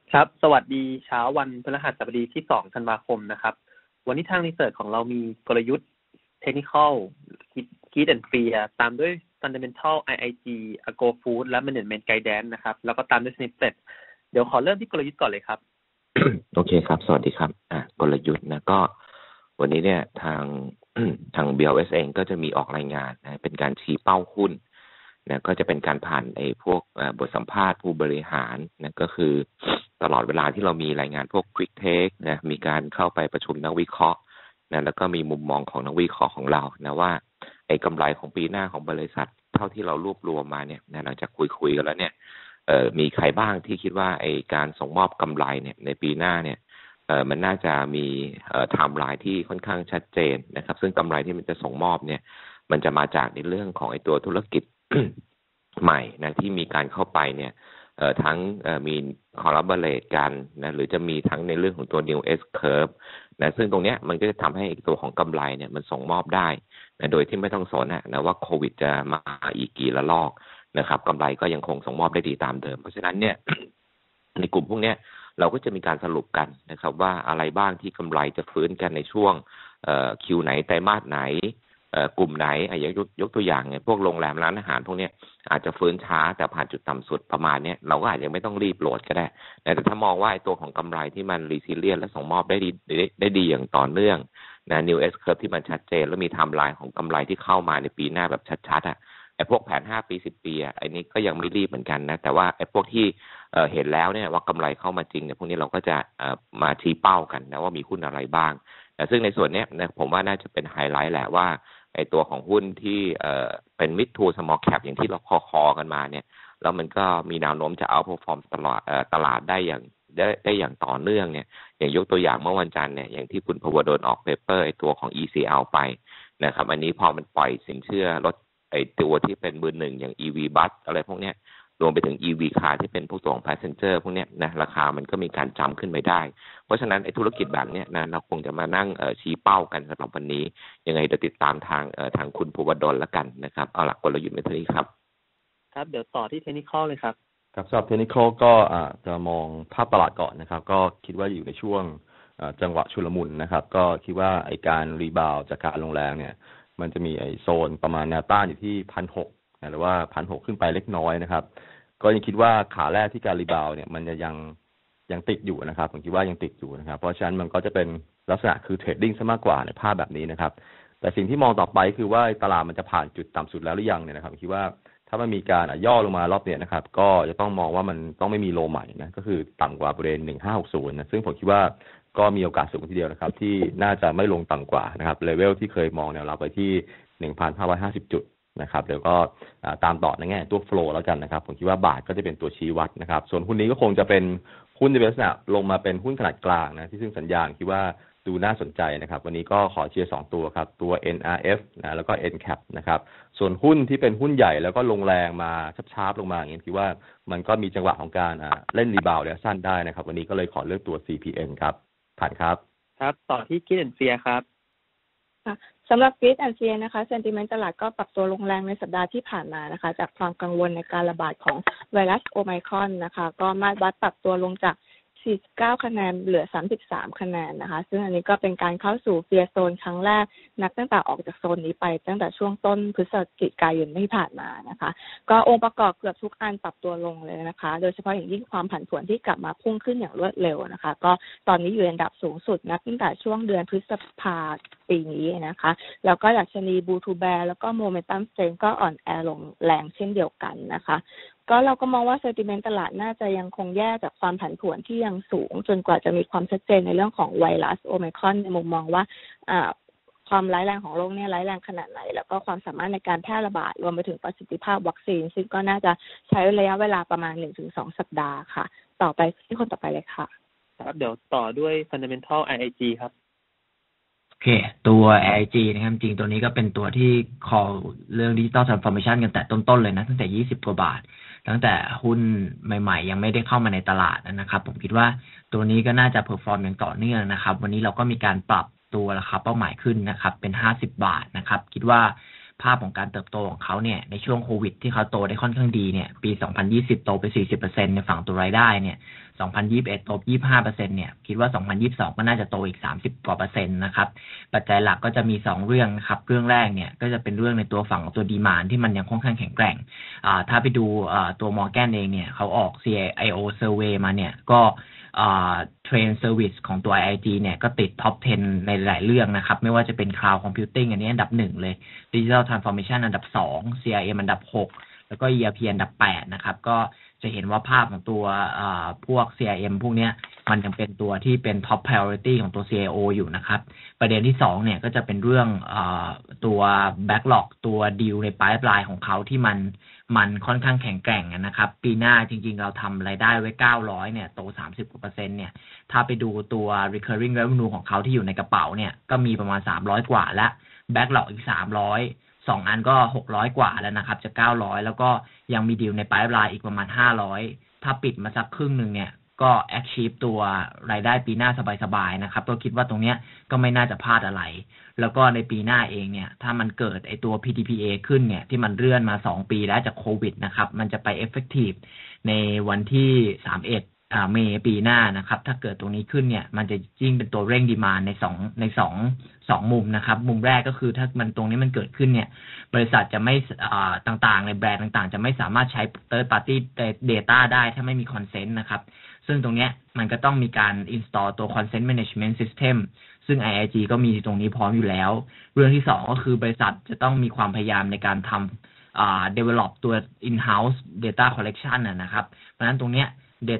ครับสวัสดีเช้าวันพฤหัสบดีที่2ธันวาคมนะครับวันนี้ทางรีเสิร์ชของเรามีกลยุทธ์ Technical Key and Fear ตามด้วย Fundamental IIG Agro Food และ Management Guidance นะครับแล้วก็ตามด้วย Snippet เดี๋ยวขอเริ่มที่กลยุทธ์ก่อนเลยครับโอเคครับสวัสดีครับกลยุทธ์นะก็วันนี้เนี่ยทางBLS เองก็จะมีออกรายงานนะเป็นการชี้เป้าหุ้นนะก็จะเป็นการผ่านพวกบทสัมภาษณ์ผู้บริหารนะก็คือตลอดเวลาที่เรามีรายงานพวก Quick Take นะมีการเข้าไปประชุมนักวิเคราะห์นะแล้วก็มีมุมมองของนักวิเคราะห์ของเรานะว่ากำไรของปีหน้าของบริษัทเท่าที่เรารวบรวมมาเนี่ยนะหลังจากคุยกันแล้วเนี่ยมีใครบ้างที่คิดว่าการส่งมอบกำไรเนี่ยในปีหน้าเนี่ยมันน่าจะมีไทม์ไลน์ที่ค่อนข้างชัดเจนนะครับซึ่งกำไรที่มันจะส่งมอบเนี่ยมันจะมาจากในเรื่องของตัวธุรกิจ ใหม่นะที่มีการเข้าไปเนี่ยทั้งมีcollaborate กันนะหรือจะมีทั้งในเรื่องของตัว new S curve นะซึ่งตรงเนี้ยมันก็จะทำให้ตัวของกำไรเนี่ยมันส่งมอบได้นะโดยที่ไม่ต้องสนนะว่าโควิดจะมาอีกกี่ระลอกนะครับกำไรก็ยังคงส่งมอบได้ดีตามเดิมเพราะฉะนั้นเนี่ย ในกลุ่มพวกนี้เราก็จะมีการสรุปกันนะครับว่าอะไรบ้างที่กำไรจะฟื้นกันในช่วงคิวไหนไตรมาสไหนกลุ่มไหนอย่างยกตัวอย่างเนี่ยพวกโรงแรมร้านอาหารพวกนี้อาจจะฟื้นช้าแต่ผ่านจุดต่ำสุดประมาณนี้เราก็อาจจะไม่ต้องรีบโหลดก็ได้แต่ถ้ามองว่าตัวของกำไรที่มันรีซิเลียนและส่งมอบได้ดีอย่างต่อเนื่องนะ New S Curve ที่มันชัดเจนแล้วมีไทม์ไลน์ของกำไรที่เข้ามาในปีหน้าแบบชัดๆพวกแผน5ปี10ปีอันนี้ก็ยังไม่รีบเหมือนกันนะแต่ว่าพวกที่เห็นแล้วเนี่ยว่ากำไรเข้ามาจริงเนี่ยพวกนี้เราก็จะมาชี้เป้ากันนะว่ามีหุ้นอะไรบ้างแต่ซึ่งในส่วนนี้นะผมว่าน่าจะเป็นไฮไลท์แหละว่าตัวของหุ้นที่เป็น mid to small cap อย่างที่เราคอกันมาเนี่ยแล้วมันก็มีแนวโน้มจะ outperform ตลาดได้อย่างต่อเนื่องเนี่ยอย่างยกตัวอย่างเมื่อวันจันทร์เนี่ยอย่างที่คุณพวดลออกเปเปอร์ตัวของ ECL ไปนะครับอันนี้พอมันปล่อยสินเชื่อลดตัวที่เป็นมือหนึ่งอย่าง EV Bus อะไรพวกเนี้ยรวมไปถึง EV Car ที่เป็นพวกตัวของ Passenger พวกเนี้ยนะราคามันก็มีการจำขึ้นไปได้เพราะฉะนั้นธุรกิจแบบเนี้ยนะเราคงจะมานั่งชี้เป้ากันสำหรับวันนี้ยังไงเดี๋ยวติดตามทางคุณภูวดลแล้วกันนะครับเอาล่ะกลยุทธ์ในทีนี้ครับครับเดี๋ยวต่อที่ Technical เลยครับครับสำหรับ Technical ก็จะมองภาพตลาดก่อนนะครับก็คิดว่าอยู่ในช่วงจังหวะชุลมุนนะครับก็คิดว่าการรีบาวจากการลงแรงเนี่ยมันจะมีโซนประมาณแนวต้านอยู่ที่ 1,600 หรือว่า 1,600 ขึ้นไปเล็กน้อยนะครับก็ยังคิดว่าขาแรกที่การรีบาวเนี่ยมันจะยังติดอยู่นะครับผมคิดว่ายังติดอยู่นะครับเพราะฉะนั้นมันก็จะเป็นลักษณะคือเทรดดิ้งซะมากกว่าในภาพแบบนี้นะครับแต่สิ่งที่มองต่อไปคือว่าตลาดมันจะผ่านจุดต่ำสุดแล้วหรือยังเนี่ยนะครับคิดว่าถ้ามันมีการย่อลงมารอบนี้นะครับก็จะต้องมองว่ามันต้องไม่มีโลใหม่นะก็คือต่ำกว่าบริเวณ1560นะซึ่งผมคิดว่าก็มีโอกาสสูงทีเดียวนะครับที่น่าจะไม่ลงต่ำกว่านะครับเลเวลที่เคยมองแนวรับไปที่ 1,550 จุดนะครับเดี๋ยวก็ตามต่อในแง่ตัวโฟลว์แล้วกันนะครับผมคิดว่าบาทก็จะเป็นตัวชี้วัดนะครับส่วนหุ้นนี้ก็คงจะเป็นหุ้นในลักษณะลงมาเป็นหุ้นขนาดกลางนะที่ซึ่งสัญญาณคิดว่าดูน่าสนใจนะครับวันนี้ก็ขอเชียร์2ตัวครับตัว NRF นะแล้วก็ NCAP นะครับส่วนหุ้นที่เป็นหุ้นใหญ่แล้วก็ลงแรงมาชาร์ปลงมาอย่างนี้คิดว่ามันก็มีจังหวะของการเล่นรีบาวด์ระยะสั้นได้นะครับวันนี้ก็เลยขอเลือกตัว CPN ครับผ่านครับครับต่อที่ Key and Fear ครับสำหรับ Key and Fear นะคะเซนติเมนต์ตลาดก็ปรับตัวลงแรงในสัปดาห์ที่ผ่านมานะคะจากความกังวลในการระบาดของไวรัสโอไมครอนนะคะก็มาวัดปรับตัวลงจาก49คะแนนเหลือ33คะแนนนะคะซึ่งอันนี้ก็เป็นการเข้าสู่เฟียร์โซนครั้งแรกนับตั้งแต่ออกจากโซนนี้ไปตั้งแต่ช่วงต้นพฤศจิกายนที่ผ่านมานะคะก็องค์ประกอบเกือบทุกอันปรับตัวลงเลยนะคะโดยเฉพาะอย่างยิ่งความผันผวนที่กลับมาพุ่งขึ้นอย่างรวดเร็วนะคะก็ตอนนี้อยู่ในอันดับสูงสุดนับตั้งแต่ช่วงเดือนพฤษภาคมปีนี้นะคะแล้วก็ดัชนีบูทูแบร์แล้วก็โมเมนตัมสเตรนก็อ่อนแอลงแรงเช่นเดียวกันนะคะก็เราก็มองว่าเซนติเมนต์ตลาดน่าจะยังคงแย่จากความผันผวนที่ยังสูงจนกว่าจะมีความชัดเจนในเรื่องของไวรัสโอไมครอนในมุมมองว่าความร้ายแรงของโรคเนี่ยร้ายแรงขนาดไหนแล้วก็ความสามารถในการแพร่ระบาดรวมไปถึงประสิทธิภาพวัคซีนซึ่งก็น่าจะใช้ระยะเวลาประมาณ 1-2 สัปดาห์ค่ะต่อไปที่คนต่อไปเลยค่ะครับเดี๋ยวต่อด้วย Fundamental IIG ครับโอเคตัว AIG นะครับจริงตัวนี้ก็เป็นตัวที่ call เรื่อง Digital Transformation กันแต่ต้นๆเลยนะตั้งแต่20กว่าบาทตั้งแต่หุ้นใหม่ๆยังไม่ได้เข้ามาในตลาดนะครับผมคิดว่าตัวนี้ก็น่าจะเพอร์ฟอร์มอย่างต่อเนื่องนะครับวันนี้เราก็มีการปรับตัวราคาเป้าหมายขึ้นนะครับเป็น50บาทนะครับคิดว่าภาพของการเติบโตของเขาเนี่ยในช่วงโควิดที่เขาโตได้ค่อนข้างดีเนี่ยปี2020โตไป 40% ในฝั่งตัวรายได้เนี่ย 2021 โต 25% เนี่ยคิดว่า 2022 ก็น่าจะโตอีก 30 กว่า%นะครับปัจจัยหลักก็จะมี2เรื่องนะครับเรื่องแรกเนี่ยก็จะเป็นเรื่องในตัวฝั่งของตัวดีมานด์ที่มันยังค่อนข้างแข็งแกร่งถ้าไปดูตัว Morgan เองเนี่ยเขาออก CIO Survey มาเนี่ยก็เทรนด์เซอร์วิสของตัว IIG เนี่ยก็ติดท็อป 10 ในหลายเรื่องนะครับไม่ว่าจะเป็น Cloud Computing อันนี้อันดับ1เลย Digital Transformation อันดับ2 CRM อันดับ6แล้วก็ ERP อันดับ8นะครับก็จะเห็นว่าภาพของตัวพวก CRM พวกเนี้ยมันยังเป็นตัวที่เป็น top priority ของตัว CIO อยู่นะครับประเด็นที่2เนี่ยก็จะเป็นเรื่องตัว backlog ตัว deal ใน pipeline ของเขาที่มันค่อนข้างแข็งแกร่งนะครับปีหน้าจริงๆเราทำรายได้ไว้900เนี่ยโต 30% เนี่ยถ้าไปดูตัว recurring revenue ของเขาที่อยู่ในกระเป๋าเนี่ยก็มีประมาณ300กว่าและ backlog อีก300 2อันก็600กว่าแล้วนะครับจะ900แล้วก็ยังมีดีลใน pipeline อีกประมาณ500ถ้าปิดมาสักครึ่งนึงเนี่ยก็ achieve ตัวรายได้ปีหน้าสบายๆนะครับก็คิดว่าตรงเนี้ยก็ไม่น่าจะพลาดอะไรแล้วก็ในปีหน้าเองเนี่ยถ้ามันเกิดไอตัว PDPA ขึ้นเนี่ยที่มันเลื่อนมา2ปีแล้วจากโควิดนะครับมันจะไป effective ในวันที่31เมษายนปีหน้านะครับถ้าเกิดตรงนี้ขึ้นเนี่ยมันจะยิ่งเป็นตัวเร่งดีมานด์ใน2มุมนะครับมุมแรกก็คือถ้ามันตรงนี้มันเกิดขึ้นเนี่ยบริษัทจะไม่ต่างๆในแบรนด์ต่างๆจะไม่สามารถใช้ third party data ได้ถ้าไม่มี consent นะครับซึ่งตรงนี้มันก็ต้องมีการ install ตัว consent management system ซึ่ง IIG ก็มีตรงนี้พร้อมอยู่แล้วเรื่องที่2ก็คือบริษัทจะต้องมีความพยายามในการทำdevelop ตัว in-house data collection นะครับเพราะฉะนั้นตรงเนี้ย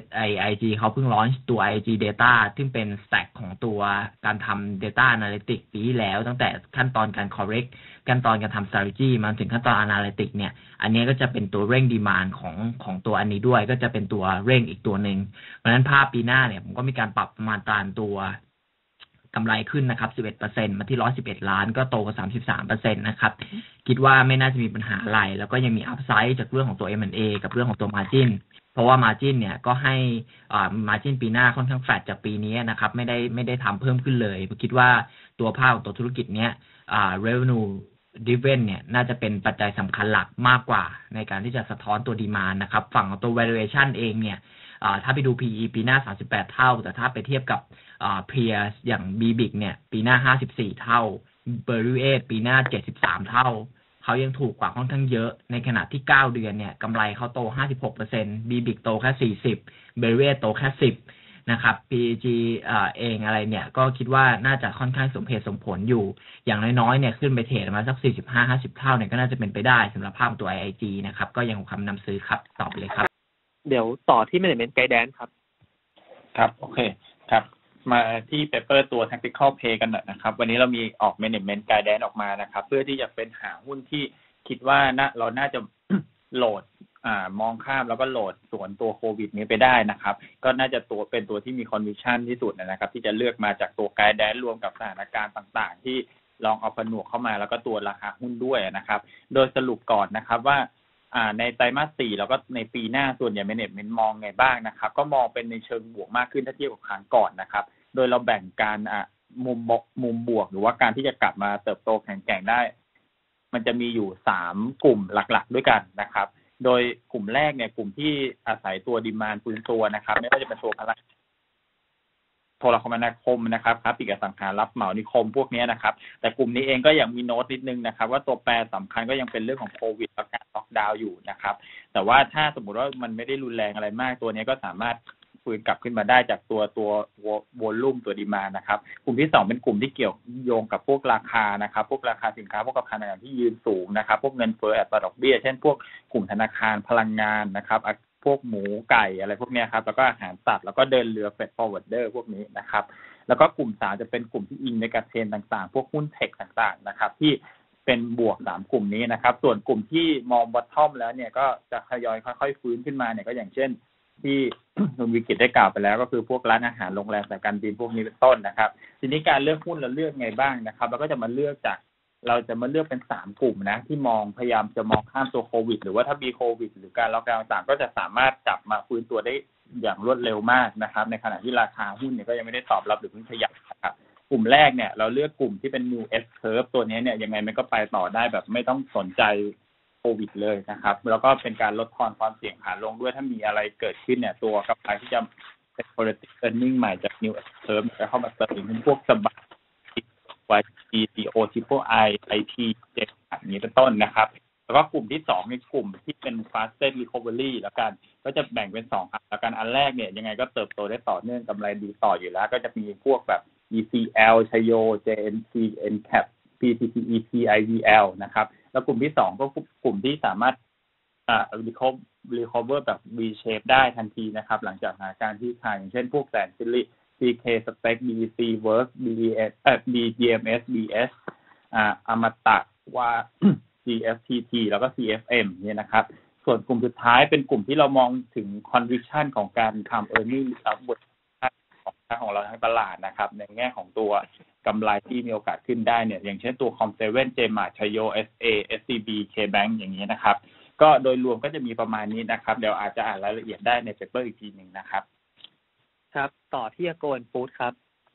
IIG เขาเพิ่ง launch ตัว IIG Data ซึ่งเป็น stack ของตัวการทำ Data Analytics ปีที่แล้วตั้งแต่ขั้นตอนการ correct ขั้นตอนการทำ strategy มาถึงขั้นตอน Analytics เนี่ยอันนี้ก็จะเป็นตัวเร่ง demand ของตัวอันนี้ด้วยก็จะเป็นตัวเร่งอีกตัวหนึ่งเพราะฉะนั้นภาพปีหน้าเนี่ยผมก็มีการปรับประมาณการตัวกำไรขึ้นนะครับ 11% มาที่111ล้านก็โตกว่า 33% นะครับคิดว่าไม่น่าจะมีปัญหาอะไรแล้วก็ยังมี upside จากเรื่องของตัว M&A กับเรื่องของตัว marginเพราะว่า margin เนี่ยก็ให้margin ปีหน้าค่อนข้างแฟลตจากปีนี้นะครับไม่ได้ทำเพิ่มขึ้นเลยผมคิดว่าตัวภาพของตัวธุรกิจเนี้ยrevenue driven เนี่ยน่าจะเป็นปัจจัยสำคัญหลักมากกว่าในการที่จะสะท้อนตัว demand นะครับฝั่งของตัว valuation เองเนี่ยถ้าไปดู PE ปีหน้า38เท่าแต่ถ้าไปเทียบกับpeers อย่าง BBIC เนี่ยปีหน้า54เท่า Berry ปีหน้า73เท่าเขายังถูกกว่าค่อนข้างเยอะในขณะที่9เดือนเนี่ยกำไรเขาโต 56% BBIC โตแค่40 Berry โตแค่10นะครับ PEG เองอะไรเนี่ยก็คิดว่าน่าจะค่อนข้างสมเหตุสมผลอยู่อย่างน้อยๆเนี่ยขึ้นไปเทรดมาสัก 45-50 เท่าเนี่ยก็น่าจะเป็นไปได้สำหรับภาพตัว IIG นะครับก็ยังคงนำซื้อครับตอบเลยครับเดี๋ยวต่อที่ Management Guidance ครับครับโอเคครับมาที่เปเปอร์ตัว Tactical Play กันหน่อยนะครับวันนี้เรามีออก Management Guidance ออกมานะครับเพื่อที่จะเป็นหาหุ้นที่คิดว่าเราน่าจะโหลดมองข้ามแล้วก็โหลดสวนตัวโควิดนี้ไปได้นะครับก็น่าจะเป็นตัวที่มี conviction ที่สุดนะครับที่จะเลือกมาจากตัว Guidance รวมกับสถานการณ์ต่างๆที่ลองเอาผนวกเข้ามาแล้วก็ตัวราคาหุ้นด้วยนะครับโดยสรุปก่อนนะครับว่าในไตรมาส4แล้วก็ในปีหน้าส่วนใหญ่ Management มองไงบ้างนะครับก็มองเป็นในเชิงบวกมากขึ้นถ้าเทียบกับครั้งก่อนนะครับโดยเราแบ่งการมุมบวกหรือว่าการที่จะกลับมาเติบโตแข็งแกร่งได้มันจะมีอยู่3กลุ่มหลักๆด้วยกันนะครับโดยกลุ่มแรกเนี่ยกลุ่มที่อาศัยตัวดีมานด์ฟื้นตัวนะครับไม่ว่าจะเป็นตัวพลังโทรคมนาคมนะครับอีกสังหารับเหมานิคมพวกนี้นะครับแต่กลุ่มนี้เองก็ยังมีโน้ตนิดนึงนะครับว่าตัวแปรสำคัญก็ยังเป็นเรื่องของโควิดและการล็อกดาวน์อยู่นะครับแต่ว่าถ้าสมมุติว่ามันไม่ได้รุนแรงอะไรมากตัวนี้ก็สามารถฟื้นกลับขึ้นมาได้จากตัววอลลุ่มตัวดีมานด์นะครับกลุ่มที่2เป็นกลุ่มที่เกี่ยวโยงกับพวกราคานะครับพวกราคาสินค้าพวกราคาต่างๆที่ยืนสูงนะครับพวกเงินเฟ้ออัตราดอกเบี้ยเช่นพวกกลุ่มธนาคารพลังงานนะครับพวกหมูไก่อะไรพวกนี้ครับแล้วก็อาหารสัตว์แล้วก็เดินเรือ Freight Forwarder พวกนี้นะครับแล้วก็กลุ่ม3จะเป็นกลุ่มที่อิงในกับเทรนด์ต่างๆพวกหุ้นเทคต่างๆนะครับที่เป็นบวก3กลุ่มนี้นะครับส่วนกลุ่มที่มองบอททอมแล้วเนี่ยก็จะทยอยค่อยๆฟื้นขึ้นมาเนี่ยก็อย่างเช่นที่คุณวิกิตได้กล่าวไปแล้วก็คือพวกร้านอาหารโรงแรมสายการบินพวกนี้เป็นต้นนะครับทีนี้การเลือกหุ้นเราเลือกไงบ้างนะครับเราก็จะมาเลือกเป็น3กลุ่มนะที่พยายามจะมองข้ามตัวโควิดหรือว่าถ้ามีโควิดหรือการล็อกดาวน์ต่างก็จะสามารถกลับมาฟื้นตัวได้อย่างรวดเร็วมากนะครับในขณะที่ราคาหุ้นเนี่ยก็ยังไม่ได้ตอบรับหรือเพิ่งขยับนะครับกลุ่มแรกเนี่ยเราเลือกกลุ่มที่เป็น New S Curve ตัวนี้เนี่ยยังไงมันก็ไปต่อได้แบบไม่ต้องสนใจโควิดเลยนะครับแล้วก็เป็นการลดทอนความเสี่ยงขาลงด้วยถ้ามีอะไรเกิดขึ้นเนี่ยตัวกำไรที่จะเซเป็น qualitative earning ใหม่จาก new curve ก็เข้ามาเสริมเป็นพวกสบัดYGCO Triple I IT อย่างนี้เป็นต้นนะครับแล้วก็กลุ่มที่2ในกลุ่มที่เป็น fastest recovery แล้วกันก็จะแบ่งเป็น2อันแล้วกันอันแรกเนี่ยยังไงก็เติบโตได้ต่อเนื่องกำไรดีต่ออยู่แล้วก็จะมีพวกแบบ ECL ชโย JNC NCAP PTTEP IVL นะครับแล้วกลุ่มที่2ก็กลุ่มที่สามารถrecover แบบ V shape ได้ทันทีนะครับหลังจากสถานการณ์ที่คลายอย่างเช่นพวกแสนซิลลิ CK Spec BEC Work BDMS BS อมตะว่า GFTT แล้วก็ CFM เนี่ยนะครับส่วนกลุ่มสุดท้ายเป็นกลุ่มที่เรามองถึง conviction ของการทำ earning upward ของเราทั้งตลาดนะครับในแง่ของตัวกำไรที่มีโอกาสขึ้นได้เนี่ยอย่างเช่นตัว Com7 J-Mart ชโย SA SCB KBank อย่างนี้นะครับก็โดยรวมก็จะมีประมาณนี้นะครับเดี๋ยวอาจจะอ่านรายละเอียดได้ในเปเปอร์อีกทีหนึ่งนะครับครับต่อที่อโกนฟู้ดครับ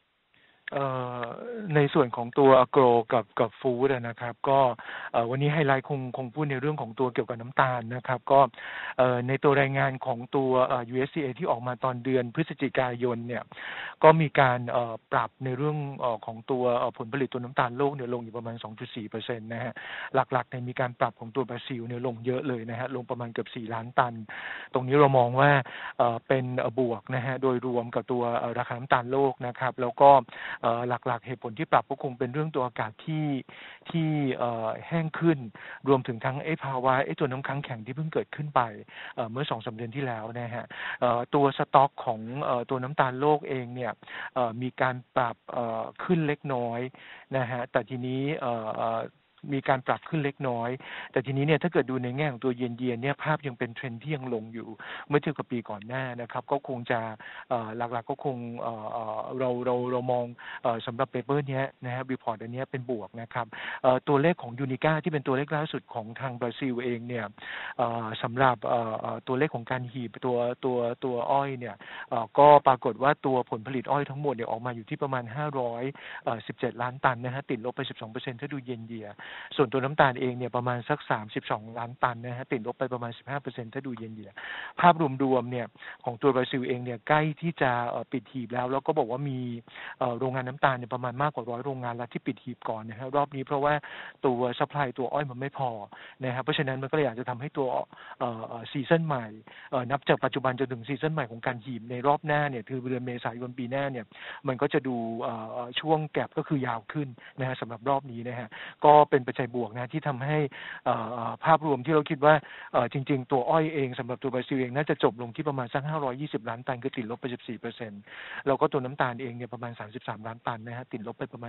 ในส่วนของตัวอโกรกับฟู้ดนะครับก็วันนี้ไฮไลท์คงพูดในเรื่องของตัวเกี่ยวกับน้ำตาลนะครับก็ในตัวรายงานของตัว USDA ที่ออกมาตอนเดือนพฤศจิกายนเนี่ยก็มีการปรับในเรื่องของตัวผลผลิตตัวน้ำตาลโลกเนี่ยลงอยู่ประมาณ 2.4% นะฮะหลักๆในมีการปรับของตัวบราซิลเนี่ยลงเยอะเลยนะฮะลงประมาณเกือบ4ล้านตันตรงนี้เรามองว่าเป็นบวกนะฮะโดยรวมกับตัวราคาน้ำตาลโลกนะครับแล้วก็หลักๆเหตุผลที่ปรับก็คงเป็นเรื่องตัวอากาศที่แห้งขึ้นรวมถึงทั้งภาวะตัวน้ำค้างแข็งที่เพิ่งเกิดขึ้นไปเมื่อ 2-3 เดือนที่แล้วนะฮะตัวสต็อกของตัวน้ำตาลโลกเองเนี่ยมีการปรับขึ้นเล็กน้อยนะฮะแต่ทีนี้มีการปรับขึ้นเล็กน้อยแต่ทีนี้เนี่ยถ้าเกิดดูในแง่ของตัวเยนเนี่ยภาพยังเป็นเทรนด์ที่ยังลงอยู่เมื่อเทียบกับปีก่อนหน้านะครับก็คงจะหลักๆก็คงเรามองสำหรับเปเปอร์นี้นะฮะรีพอร์ตอันนี้เป็นบวกนะครับตัวเลขของยูนิก้าที่เป็นตัวเลขล่าสุดของทางบราซิลเองเนี่ยสำหรับตัวเลขของการหีบตัวอ้อยเนี่ยก็ปรากฏว่าตัวผลผลิตอ้อยทั้งหมดเนี่ยออกมาอยู่ที่ประมาณ517ล้านตันนะฮะติดลบไป 12% ถ้าดูเยนเยียส่วนตัวน้ำตาลเองเนี่ยประมาณสัก32ล้านตันนะฮะติดลบไปประมาณ 15% ถ้าดูเยนเยียภาพรวมๆเนี่ยของตัวบราซิลเองเนี่ยใกล้ที่จะปิดหีบแล้วก็บอกว่ามีโรงงานน้ำตาลเนี่ยประมาณมากกว่า100โรงงานแล้วที่ปิดหีบก่อนนะฮะรอบนี้เพราะว่าตัวซัพพลายตัวอ้อยมันไม่พอนะครับเพราะฉะนั้นมันก็เลยอาจจะทำให้ตัวซีซั่นใหม่นับจากปัจจุบันจนถึงซีซั่นใหม่ของการหีบในรอบหน้าเนี่ยคือเดือนเมษายนปีหน้าเนี่ยมันก็จะดูช่วงแก็บก็คือยาวขึ้นนะฮะสำหรับรอบนี้นะฮะก็เป็นปัจจัยบวกนะที่ทำให้ภาพรวมที่เราคิดว่าจริงๆตัวอ้อยเองสำหรับตัวบราซิลเองน่าจะจบลงที่ประมาณสัก520ล้านตันคือติดลบไป 14% แล้วก็ตัวน้ำตาลเองเนี่ยประมาณ33ล้านตันนะฮะติดลบไปประมาณ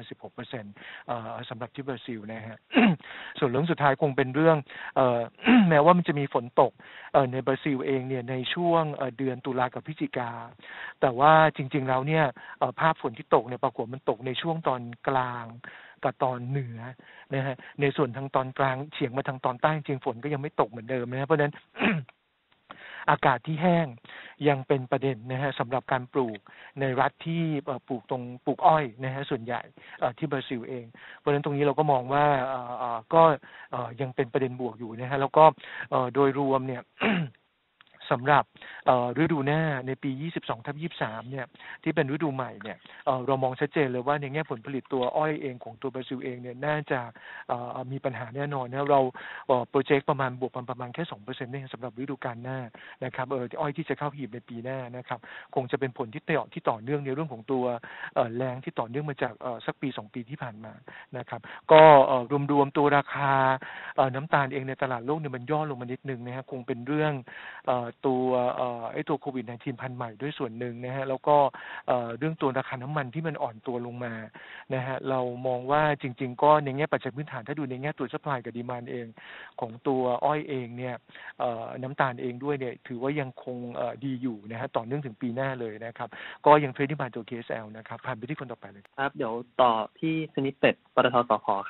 16% สำหรับที่บราซิลนะฮะ ส่วนเรื่องสุดท้ายคงเป็นเรื่องแม้ว่ามันจะมีฝนตกในบราซิลเองเนี่ยในช่วงเดือนตุลากับพฤศจิกาแต่ว่าจริงๆแล้วเนี่ยภาพฝนที่ตกเนี่ยปรากฏมันตกในช่วงตอนกลางกับตอนเหนือนะฮะในส่วนทางตอนกลางเฉียงมาทางตอนใต้จริงฝนก็ยังไม่ตกเหมือนเดิมนะเพราะฉะนั้น อากาศที่แห้งยังเป็นประเด็นนะฮะสำหรับการปลูกในรัฐที่ปลูกอ้อยนะฮะส่วนใหญ่ที่บราซิลเองเพราะฉะนั้นตรงนี้เราก็มองว่าก็ยังเป็นประเด็นบวกอยู่นะฮะแล้วก็โดยรวมเนี่ย สำหรับฤดูหน้าในปี 22/23 เนี่ยที่เป็นฤดูใหม่เนี่ยเรามองชัดเจนเลยว่าในแง่ผลผลิตตัวอ้อยเองของตัวบราซิลเองเนี่ยน่าจะมีปัญหาแน่นอนนะเราโปรเจกต์ประมาณบวกประมาณแค่ 2% เนี่ยสำหรับฤดูกาลหน้านะครับอ้อยที่จะเข้าหีบในปีหน้านะครับคงจะเป็นผลที่ต่อเนื่องในเรื่องของตัวแรงที่ต่อเนื่องมาจากสักปี2ปีที่ผ่านมานะครับก็รวมๆตัวราคาน้ำตาลเองในตลาดโลกเนี่ยมันย่อลงมานิดนึงนะฮะคงเป็นเรื่องตัวโควิด -19 พันธุ์ใหม่ด้วยส่วนหนึ่งนะฮะแล้วก็เรื่องตัวราคาน้ำมันที่มันอ่อนตัวลงมานะฮะเรามองว่าจริงๆก็ในแง่ปัจจัยพื้นฐานถ้าดูในแง่ตัวซัพพลายกับดีมานด์เองของตัวอ้อยเองเนี่ยน้ำตาลเองด้วยเนี่ยถือว่ายังคงดีอยู่นะฮะต่อเนื่องถึงปีหน้าเลยนะครับก็ยังเทรดดิ้งผ่านตัว KSL นะครับผ่านไปที่คนต่อไปเลยครับเดี๋ยวต่อที่สนิทเป็ดปตท.สผ.ครับ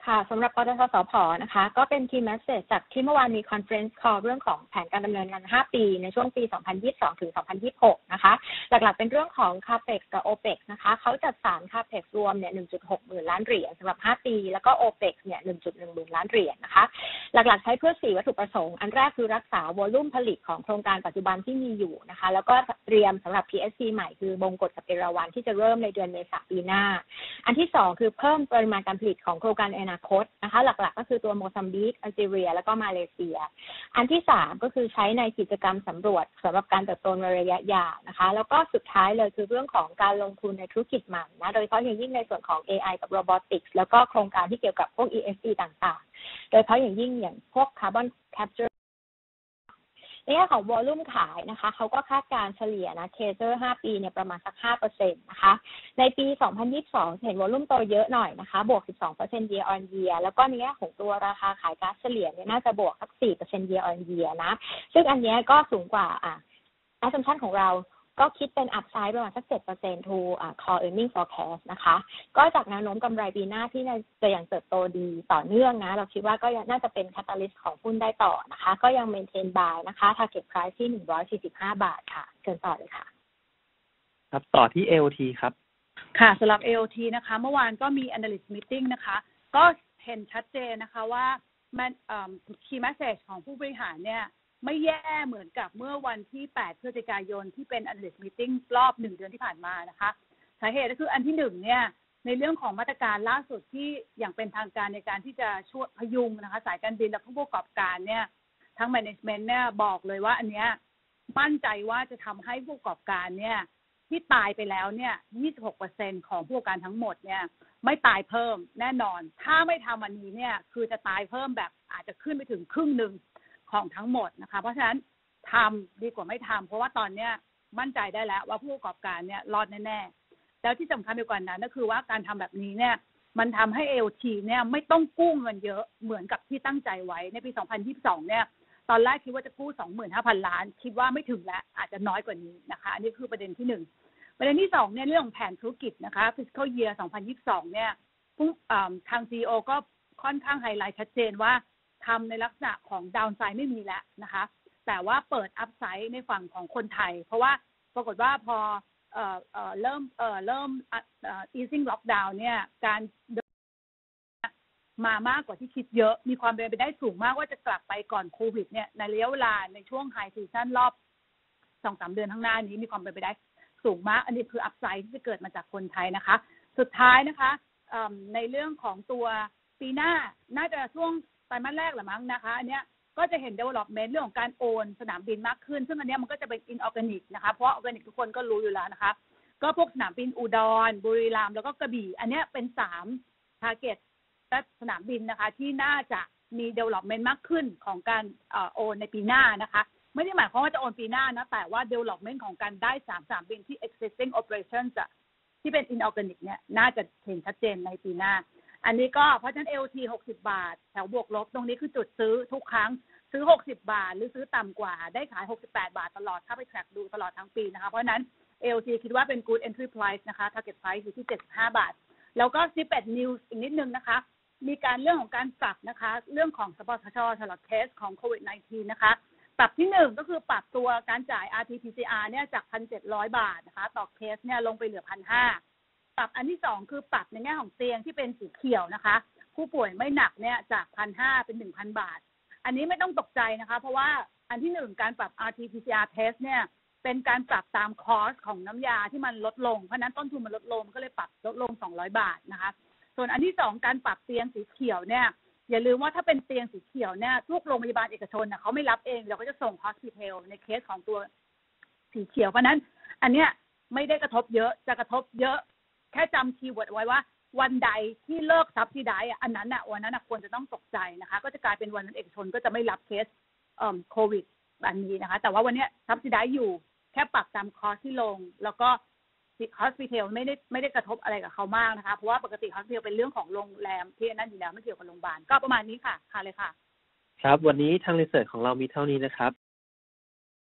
ค่ะสำหรับกทสผ.นะคะก็เป็น Key Message จากที่เมื่อวานมี Conference Call เรื่องของแผนการดำเนินงาน5ปีในช่วงปี 2022 ถึง 2026 นะคะหลักๆเป็นเรื่องของ Capex กับ Opex นะคะเขาจัดสรร Capex รวมเนี่ย 1.6 หมื่นล้านเหรียญสำหรับ5ปีแล้วก็ Opex เนี่ย 1.1 หมื่นล้านเหรียญนะคะหลักๆใช้เพื่อ4วัตถุประสงค์อันแรกคือรักษาวอลลุ่มผลิตของโครงการปัจจุบันที่มีอยู่นะคะแล้วก็เตรียมสำหรับ PSC ใหม่คือบงกฎกับเอราวัณที่จะเริ่มในเดือนเมษายนปีหน้าอันที่2คือเพิ่มปริมาณการผลิตของโครงการในอนาคตนะคะหลักๆก็คือตัวโมซัมบิกอัลจีเรียแล้วก็มาเลเซียอันที่3ก็คือใช้ในกิจกรรมสำรวจสำหรับการเติบโตในระยะยาวนะคะแล้วก็สุดท้ายเลยคือเรื่องของการลงทุนในธุรกิจใหม่นะโดยเฉพาะอย่างยิ่งในส่วนของ AI กับ Robotics แล้วก็โครงการที่เกี่ยวกับพวก ESG ต่างๆโดยเฉพาะอย่างยิ่งอย่างพวก Carbon Captureในแง่ของวอลลุ่มขายนะคะเขาก็คาดการเฉลี่ยนะเทเซอร์5ปีเนี่ยประมาณสัก 5% นะคะในปี 2022 เห็นวอลลุ่มโตเยอะหน่อยนะคะบวก 12% year on year แล้วก็ในแง่ของตัวราคาขายก๊าซเฉลี่ยเนี่ยน่าจะบวกสัก 4% year on year นะซึ่งอันนี้ก็สูงกว่าassumption ของเราก็คิดเป็น upside ประมาณสัก 7% to core earning forecast นะคะก็จากแนวโน้มกำไรปีหน้าที่จะยังเติบโตดีต่อเนื่องนะเราคิดว่าก็น่าจะเป็น catalyst ของหุ้นได้ต่อนะคะก็ยัง maintain buy นะคะ target price ที่145 บาทค่ะเชิญต่อเลยค่ะครับต่อที่ AOT ครับค่ะสำหรับ AOT นะคะเมื่อวานก็มี analyst meeting นะคะก็เห็นชัดเจนนะคะว่าkey message ของผู้บริหารเนี่ยไม่แย่เหมือนกับเมื่อวันที่8พฤศจิกายนที่เป็น analyst meeting รอบ1เดือนที่ผ่านมานะคะสาเหตุก็คืออันที่1เนี่ยในเรื่องของมาตรการล่าสุดที่อย่างเป็นทางการในการที่จะช่วยพยุงนะคะสายการบินและผู้ประกอบการเนี่ยทั้ง management เนี่ยบอกเลยว่าอันเนี้ยมั่นใจว่าจะทำให้ผู้ประกอบการเนี่ยที่ตายไปแล้วเนี่ย 26% ของผู้ประกอบการทั้งหมดเนี่ยไม่ตายเพิ่มแน่นอนถ้าไม่ทำอันนี้เนี่ยคือจะตายเพิ่มแบบอาจจะขึ้นไปถึงครึ่งนึงของทั้งหมดนะคะเพราะฉะนั้นทำดีกว่าไม่ทำเพราะว่าตอนนี้มั่นใจได้แล้วว่าผู้ประกอบการเนี่ยรอดแน่ๆแล้วที่สำคัญไปกว่านั้นก็คือว่าการทำแบบนี้เนี่ยมันทำให้ AOT เนี่ยไม่ต้องกู้เงินเยอะเหมือนกับที่ตั้งใจไว้ในปี 2022 เนี่ยตอนแรกคิดว่าจะกู้ 25,000 ล้านคิดว่าไม่ถึงแล้วอาจจะน้อยกว่านี้นะคะอันนี้คือประเด็นที่1ประเด็นที่2เนี่ยเรื่องของแผนธุรกิจนะคะ Fiscal Year 2022 เนี่ยทาง CEO ก็ค่อนข้างไฮไลท์ชัดเจนว่าทำในลักษณะของดาวน์ไซด์ไม่มีแล้วนะคะแต่ว่าเปิดอัพไซด์ในฝั่งของคนไทยเพราะว่าปรากฏว่าพอเริ่มeasing lockdown เนี่ยการมามากกว่าที่คิดเยอะมีความเป็นไปได้สูงมากว่าจะกลับไปก่อนโควิดเนี่ยในระยะเวลาในช่วงไฮซีซั่นรอบ 2-3 เดือนข้างหน้านี้มีความเป็นไปได้สูงมากอันนี้คืออัพไซด์ที่จะเกิดมาจากคนไทยนะคะสุดท้ายนะคะในเรื่องของตัวปีหน้าน่าจะช่วงไตรมาสแรกหรือมั้งนะคะอันเนี้ยก็จะเห็น development เรื่องของการโอนสนามบินมากขึ้นซึ่งอันเนี้ยมันก็จะเป็น inorganic นะคะเพราะ organic ทุกคนก็รู้อยู่แล้วนะคะก็พวกสนามบินอุดรบุรีรัมย์แล้วก็กระบี่อันเนี้ยเป็น3 target และสนามบินนะคะที่น่าจะมี development มากขึ้นของการโอนในปีหน้านะคะไม่ได้หมายความว่าจะโอนปีหน้านะแต่ว่า development ของการได้3 สนามบินที่ existing operations ที่เป็น inorganic เนี่ยน่าจะเห็นชัดเจนในปีหน้าอันนี้ก็เพราะฉะนั้น AOT 60 บาทแถวบวกลบตรงนี้คือจุดซื้อทุกครั้งซื้อ60 บาทหรือซื้อต่ำกว่าได้ขาย68 บาทตลอดถ้าไปแทร็กดูตลอดทั้งปีนะคะเพราะฉะนั้น AOT คิดว่าเป็น good entry price นะคะ target price อยู่ที่75 บาทแล้วก็ 11 news อีกนิดนึงนะคะมีการเรื่องของการปรับนะคะเรื่องของสปสช.สำหรับเคสของโควิด -19 นะคะปรับที่1ก็คือปรับตัวการจ่าย RT-PCR เนี่ยจาก 1,700 บาทนะคะต่อเคสเนี่ยลงไปเหลือ 1,500 ปรับอันที่2คือปรับในแง่ของเตียงที่เป็นสีเขียวนะคะผู้ป่วยไม่หนักเนี่ยจาก 1,500 เป็น 1,000 บาทอันนี้ไม่ต้องตกใจนะคะเพราะว่าอันที่1การปรับ RT-PCR test เนี่ยเป็นการปรับตามคอสของน้ำยาที่มันลดลงเพราะนั้นต้นทุนมันลดลงก็เลยปรับลดลง200 บาทนะคะส่วนอันที่2การปรับเตียงสีเขียวเนี่ยอย่าลืมว่าถ้าเป็นเตียงสีเขียวเนี่ยทุกโรงพยาบาลเอกชนน่ะเขาไม่รับเองเราก็จะส่ง hospital ในเคสของตัวสีเขียวเพราะนั้นอันเนี้ยไม่ได้กระทบเยอะจะกระทบเยอะแค่จำคีย์เวิร์ดไว้ว่าวันใดที่เลิกซับซิไดซ์อันนั้นน่ะวันนั้นน่ะควรจะต้องตกใจนะคะก็จะกลายเป็นวันนั้นเอกชนก็จะไม่รับเคสโควิดอันนี้นะคะแต่ว่าวันนี้ซับซิไดซ์อยู่แค่ปรับตามคอสที่ลงแล้วก็hospital ไม่ได้กระทบอะไรกับเขามากนะคะเพราะว่าปกติ hospital เป็นเรื่องของโรงแรมที่นั่นอยู่แล้วไม่เกี่ยวกับโรงพยาบาลก็ประมาณนี้ค่ะค่ะเลยค่ะครับวันนี้ทางรีเสิร์ชของเรามีเท่านี้นะครับ